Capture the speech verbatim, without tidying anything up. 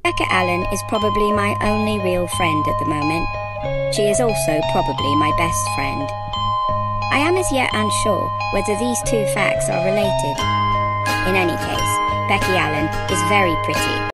Becca Allen is probably my only real friend at the moment. She is also probably my best friend. I am as yet unsure whether these two facts are related. In any case, Becky Allen is very pretty.